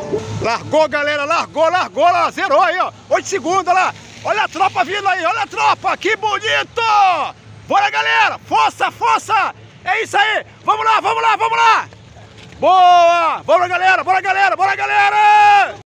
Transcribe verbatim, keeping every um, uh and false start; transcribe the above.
Largou, galera, largou, largou, lá, zerou aí, ó. oito segundos, lá. Olha a tropa vindo aí, olha a tropa, que bonito! Bora, galera, força, força! É isso aí, vamos lá, vamos lá, vamos lá! Boa! Bora, galera, bora, galera, bora, galera!